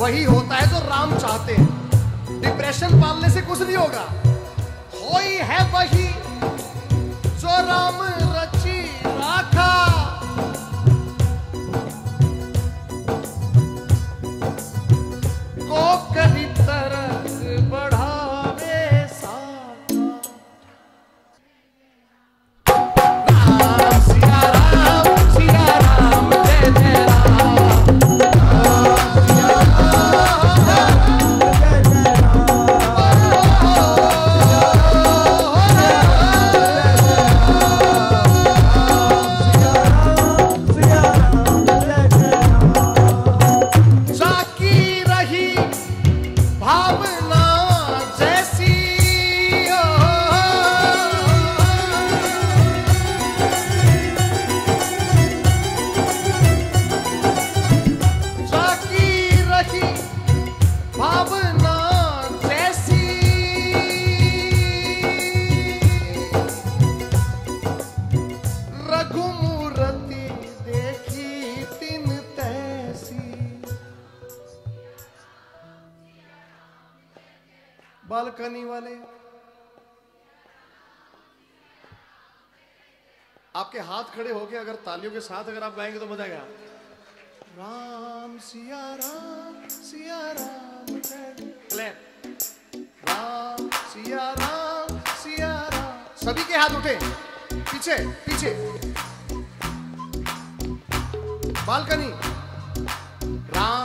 वही होता है जो राम चाहते हैं। डिप्रेशन पालने से कुछ नहीं होगा। होई है वही जो राम रची राखा, को कहीं तरस बढ़ावे साका। राम सिया राम जय जय राम। बालकनी वाले आपके हाथ खड़े होके अगर तालियों के साथ अगर आप गाएंगे तो मजा आएगा। राम सिया राम क्लैप। राम सिया राम सभी के हाथ उठे पीछे पीछे। बालकनी। राम